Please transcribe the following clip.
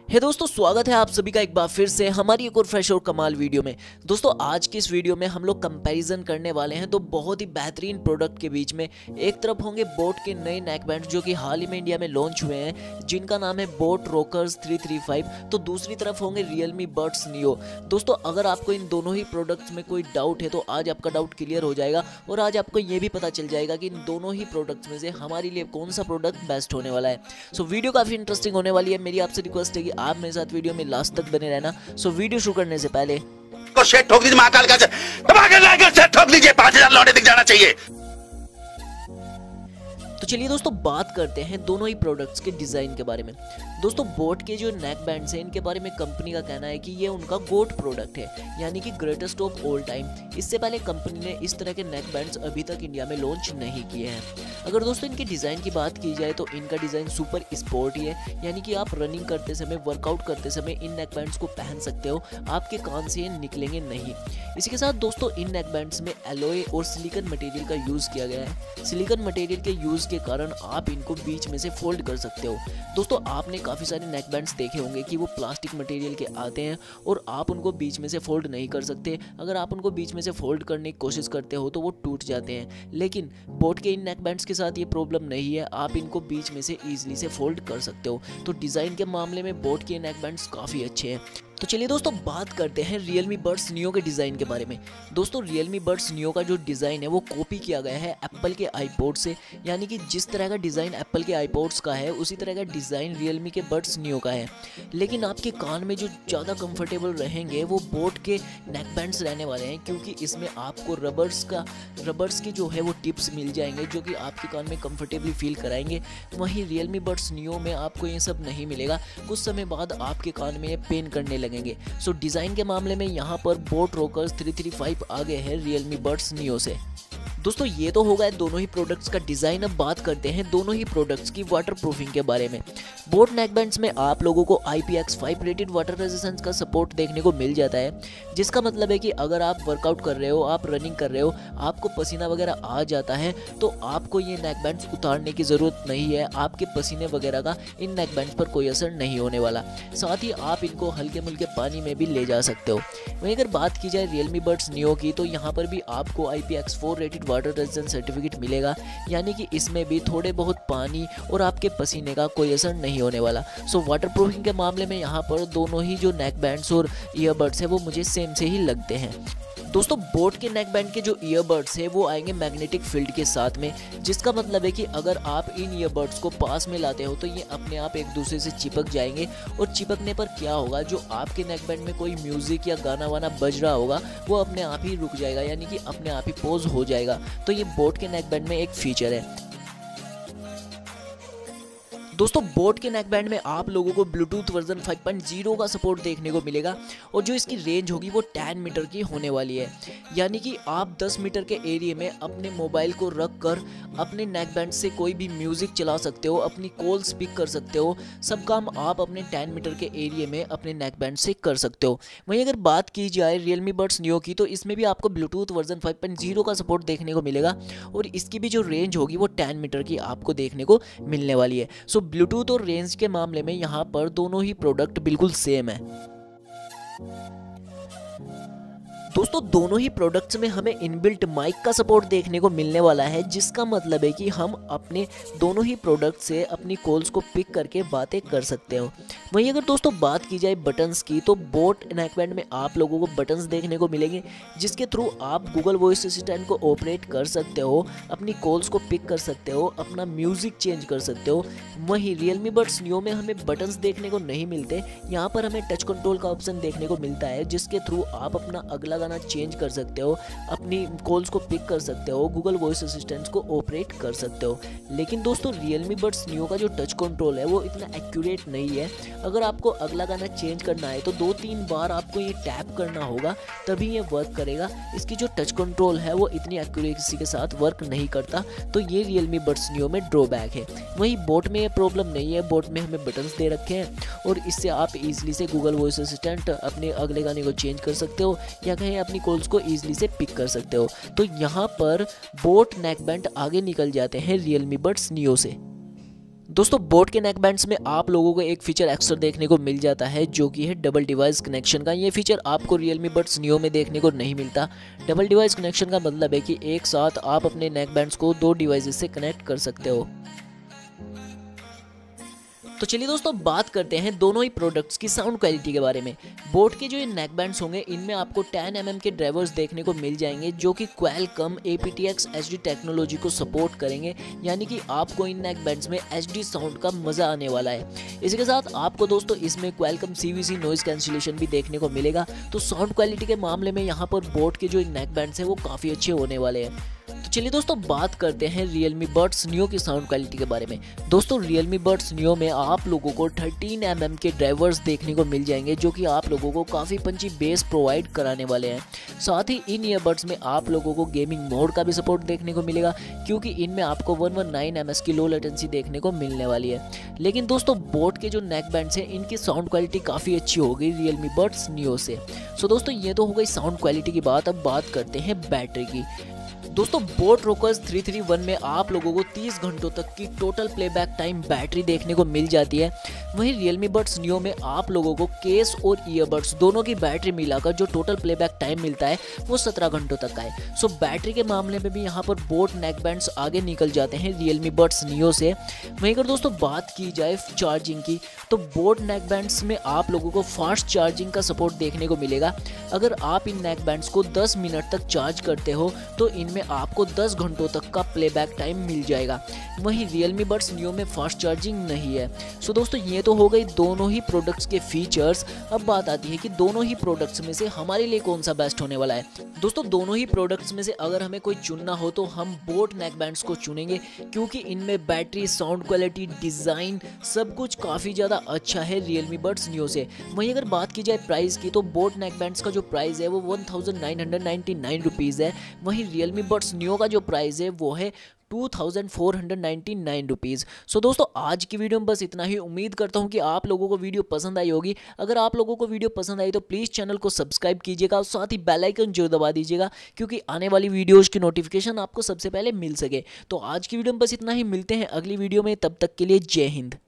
हे दोस्तों, स्वागत है आप सभी का एक बार फिर से हमारी एक और फ्रेश और कमाल वीडियो में। दोस्तों, आज की इस वीडियो में हम लोग कंपैरिजन करने वाले हैं दो बहुत ही बेहतरीन प्रोडक्ट के बीच में। एक तरफ होंगे बोट के नए नेकबैंड जो कि हाल ही में इंडिया में लॉन्च हुए हैं, जिनका नाम है बोट रोकर्स 335। तो दूसरी तरफ होंगे रियलमी बड्स नियो। दोस्तों, अगर आपको इन दोनों ही प्रोडक्ट्स में कोई डाउट है तो आज आपका डाउट क्लियर हो जाएगा और आज आपको ये भी पता चल जाएगा कि इन दोनों ही प्रोडक्ट्स में से हमारे लिए कौन सा प्रोडक्ट बेस्ट होने वाला है। सो वीडियो काफ़ी इंटरेस्टिंग होने वाली है। मेरी आपसे रिक्वेस्ट है कि आप मेरे साथ वीडियो में लास्ट तक बने रहना। सो वीडियो शुरू करने से पहले को शेट ठोक दीजिए, महाकाल का दबा के लाकर शेट ठोक दीजिए, 5000 लौटे दिख जाना चाहिए। तो चलिए दोस्तों, बात करते हैं दोनों ही प्रोडक्ट्स के डिज़ाइन के बारे में। दोस्तों, बोट के जो नेक बैंड्स हैं, इनके बारे में कंपनी का कहना है कि ये उनका गोट प्रोडक्ट है, यानी कि ग्रेटेस्ट ऑफ ऑल टाइम। इससे पहले कंपनी ने इस तरह के नेक बैंड्स अभी तक इंडिया में लॉन्च नहीं किए हैं। अगर दोस्तों इनके डिज़ाइन की बात की जाए तो इनका डिज़ाइन सुपर स्पोर्टी है, यानी कि आप रनिंग करते समय, वर्कआउट करते समय इन नेक बैंड्स को पहन सकते हो, आपके कान से ये निकलेंगे नहीं। इसी के साथ दोस्तों इन नेक बैंड्स में एलॉय और सिलिकॉन मटेरियल का यूज़ किया गया है। सिलिकॉन मटेरियल के यूज़ के कारण आप इनको बीच में से फोल्ड कर सकते हो। दोस्तों, आपने काफ़ी सारे नेक बैंड्स देखे होंगे कि वो प्लास्टिक मटेरियल के आते हैं और आप उनको बीच में से फोल्ड नहीं कर सकते। अगर आप उनको बीच में से फोल्ड करने की कोशिश करते हो तो वो टूट जाते हैं, लेकिन बोट के इन नेक बैंड्स के साथ ये प्रॉब्लम नहीं है, आप इनको बीच में से ईजिली से फोल्ड कर सकते हो। तो डिज़ाइन के मामले में बोट के नेक बैंड्स काफ़ी अच्छे हैं। तो चलिए दोस्तों, बात करते हैं रियलमी बड्स नियो के डिज़ाइन के बारे में। दोस्तों, रियलमी बड्स नियो का जो डिज़ाइन है वो कॉपी किया गया है एप्पल के आईपॉड से, यानी कि जिस तरह का डिज़ाइन एप्पल के आईपॉड्स का है उसी तरह का डिज़ाइन रियलमी के बड्स नियो का है। लेकिन आपके कान में जो ज़्यादा कंफर्टेबल रहेंगे वो बोट के नेक बैंड्स रहने वाले हैं, क्योंकि इसमें आपको रबर्स के जो है वो टिप्स मिल जाएंगे जो कि आपके कान में कंफर्टेबली फील कराएंगे। वहीं रियलमी बड्स नियो में आपको ये सब नहीं मिलेगा। कुछ समय बाद आपके कान में ये पेन करने लगेंगे। सो डिज़ाइन के मामले में यहाँ पर बोट रोकर्स 335 आगे है रियलमी बड्स नियो से। दोस्तों, ये तो होगा दोनों ही प्रोडक्ट्स का डिज़ाइन। अब बात करते हैं दोनों ही प्रोडक्ट्स की वाटर प्रूफिंग के बारे में। बोट नेकबैंड्स में आप लोगों को IPX5 रेटेड वाटर रेजिस्टेंस का सपोर्ट देखने को मिल जाता है, जिसका मतलब है कि अगर आप वर्कआउट कर रहे हो, आप रनिंग कर रहे हो, आपको पसीना वगैरह आ जाता है तो आपको ये नेकबैंड्स उतारने की ज़रूरत नहीं है। आपके पसीने वगैरह का इन नेकबैंड्स पर कोई असर नहीं होने वाला। साथ ही आप इनको हल्के मुल्के पानी में भी ले जा सकते हो। वहीं अगर बात की जाए रियलमी बड्स नियो की, तो यहाँ पर भी आपको IPX4 rated water resistance certificate मिलेगा, यानी कि इसमें भी थोड़े बहुत पानी और आपके पसीने का कोई असर नहीं होने वाला। सो वाटर प्रूफिंग के मामले में यहाँ पर दोनों ही जो नेक बैंड्स और ईयरबड्स है वो मुझे सेम से ही लगते हैं। दोस्तों, बोट के नेक बैंड के जो ईयरबड्स है वो आएंगे मैग्नेटिक फील्ड के साथ में, जिसका मतलब है कि अगर आप इन ईयरबड्स को पास में लाते हो तो ये अपने आप एक दूसरे से चिपक जाएंगे, और चिपकने पर क्या होगा, जो आपके नेक बैंड में कोई म्यूजिक या गाना वाना बज रहा होगा वो अपने आप ही रुक जाएगा, यानी कि अपने आप ही पॉज हो जाएगा। तो ये बोट के नेक बैंड में एक फीचर है। दोस्तों, बोट के नेक बैंड में आप लोगों को ब्लूटूथ वर्जन 5.0 का सपोर्ट देखने को मिलेगा, और जो इसकी रेंज होगी वो 10 मीटर की होने वाली है, यानी कि आप 10 मीटर के एरिया में अपने मोबाइल को रख कर अपने नेक बैंड से कोई भी म्यूज़िक चला सकते हो, अपनी कॉल स्पीक कर सकते हो। सब काम आप अपने 10 मीटर के एरिया में अपने नेक बैंड से कर सकते हो। वहीं अगर बात की जाए रियलमी बड्स नियो की, तो इसमें भी आपको ब्लूटूथ वर्जन 5.0 का सपोर्ट देखने को मिलेगा, और इसकी भी जो रेंज होगी वो 10 मीटर की आपको देखने को मिलने वाली है। सो ब्लूटूथ और रेंज के मामले में यहाँ पर दोनों ही प्रोडक्ट बिल्कुल सेम है। दोस्तों, दोनों ही प्रोडक्ट्स में हमें इनबिल्ट माइक का सपोर्ट देखने को मिलने वाला है, जिसका मतलब है कि हम अपने दोनों ही प्रोडक्ट से अपनी कॉल्स को पिक करके बातें कर सकते हो। वहीं अगर दोस्तों बात की जाए बटन्स की, तो बोट नेकबैंड में आप लोगों को बटन्स देखने को मिलेंगे, जिसके थ्रू आप गूगल वॉइस असिस्टेंट को ऑपरेट कर सकते हो, अपनी कॉल्स को पिक कर सकते हो, अपना म्यूजिक चेंज कर सकते हो। वहीं रियलमी बड्स नियो में हमें बटन्स देखने को नहीं मिलते। यहाँ पर हमें टच कंट्रोल का ऑप्शन देखने को मिलता है, जिसके थ्रू आप अपना अगला गाना चेंज कर सकते हो, अपनी कॉल्स को पिक कर सकते हो, गूगल वॉइस असिस्टेंट को ऑपरेट कर सकते हो। लेकिन दोस्तों, रियलमी बड्स नियो का जो टच कंट्रोल है वो इतना एक्यूरेट नहीं है। अगर आपको अगला गाना चेंज करना है तो 2-3 बार आपको ये टैप करना होगा, तभी ये वर्क करेगा। इसकी जो टच कंट्रोल है वो इतनी एक्यूरेसी के साथ वर्क नहीं करता, तो ये रियलमी बड्स नियो में ड्रॉबैक है। वहीं बोट में ये प्रॉब्लम नहीं है। बोट में हमें बटन्स दे रखे हैं, और इससे आप इजीली से गूगल वॉइस असिस्टेंट अपने अगले गाने को चेंज कर सकते हो, या कहीं अपनी कॉल्स को ईजिली से पिक कर सकते हो। तो यहाँ पर बोट नेकबैंड आगे निकल जाते हैं रियलमी बड्स नियो से। दोस्तों बोट के नेक बैंड्स में आप लोगों को एक फीचर एक्स्ट्रा देखने को मिल जाता है जो कि है डबल डिवाइस कनेक्शन का। ये फीचर आपको Realme Buds Neo में देखने को नहीं मिलता। डबल डिवाइस कनेक्शन का मतलब है कि एक साथ आप अपने नेक बैंड्स को 2 डिवाइसेस से कनेक्ट कर सकते हो। तो चलिए दोस्तों बात करते हैं दोनों ही प्रोडक्ट्स की साउंड क्वालिटी के बारे में। बोट के जो ये नेक बैंड्स होंगे इनमें आपको 10 mm के ड्राइवर्स देखने को मिल जाएंगे जो कि Qualcomm aptX HD टेक्नोलॉजी को सपोर्ट करेंगे, यानी कि आपको इन नेक बैंड्स में HD साउंड का मज़ा आने वाला है। इसी के साथ आपको दोस्तों इसमें Qualcomm CVC नॉइज़ कैंसिलेशन भी देखने को मिलेगा। तो साउंड क्वालिटी के मामले में यहाँ पर बोट के जो नेक बैंड्स हैं वो काफ़ी अच्छे होने वाले हैं। तो चलिए दोस्तों बात करते हैं Realme Buds Neo की साउंड क्वालिटी के बारे में। दोस्तों Realme Buds Neo में आप लोगों को 13 mm के ड्राइवर्स देखने को मिल जाएंगे जो कि आप लोगों को काफ़ी पंची बेस प्रोवाइड कराने वाले हैं। साथ ही इन ईयरबड्स में आप लोगों को गेमिंग मोड का भी सपोर्ट देखने को मिलेगा क्योंकि इनमें आपको 119 ms की लो लेटेंसी देखने को मिलने वाली है। लेकिन दोस्तों बोट के जो नेक बैंड्स हैं इनकी साउंड क्वालिटी काफ़ी अच्छी होगी Realme Buds Neo से। सो दोस्तों ये तो हो गई साउंड क्वालिटी की बात। अब बात करते हैं बैटरी की। दोस्तों बोट रोकर्स 331 में आप लोगों को 30 घंटों तक की टोटल प्लेबैक टाइम बैटरी देखने को मिल जाती है। वहीं Realme Buds Neo में आप लोगों को केस और ईयरबड्स दोनों की बैटरी मिलाकर जो टोटल प्लेबैक टाइम मिलता है वो 17 घंटों तक का है। सो बैटरी के मामले में भी यहाँ पर बोट नेक बैंड्स आगे निकल जाते हैं Realme Buds Neo से। वहीं अगर दोस्तों बात की जाए चार्जिंग की तो बोट नेक बैंड्स में आप लोगों को फास्ट चार्जिंग का सपोर्ट देखने को मिलेगा। अगर आप इन नेक बैंड्स को 10 मिनट तक चार्ज करते हो तो इनमें आपको 10 घंटों तक का प्लेबैक टाइम मिल जाएगा। वहीं Realme Buds Neo में फास्ट चार्जिंग नहीं है। सो दोस्तों ये तो हो गई दोनों ही प्रोडक्ट्स के फीचर्स। अब बात आती है कि दोनों ही प्रोडक्ट्स में से हमारे लिए कौन सा बेस्ट होने वाला है। दोस्तों दोनों ही प्रोडक्ट्स में से अगर हमें कोई चुनना हो तो हम बोट नेक बैंड्स को चुनेंगे क्योंकि इनमें बैटरी, साउंड क्वालिटी, डिज़ाइन सब कुछ काफ़ी ज़्यादा अच्छा है Realme Buds Neo से। वहीं अगर बात की जाए प्राइस की तो बोट नेक बैंड्स का जो प्राइस है वो 1999 रुपीज़ है। वहीं Realme Buds Neo का जो प्राइस है वो है 2499 रुपीज़। सो दोस्तों आज की वीडियो में बस इतना ही। उम्मीद करता हूँ कि आप लोगों को वीडियो पसंद आई होगी। अगर आप लोगों को वीडियो पसंद आई तो प्लीज़ चैनल को सब्सक्राइब कीजिएगा और साथ ही बेल आइकन जरूर दबा दीजिएगा क्योंकि आने वाली वीडियोज़ की नोटिफिकेशन आपको सबसे पहले मिल सके। तो आज की वीडियो में बस इतना ही। मिलते हैं अगली वीडियो में, तब तक के लिए जय हिंद।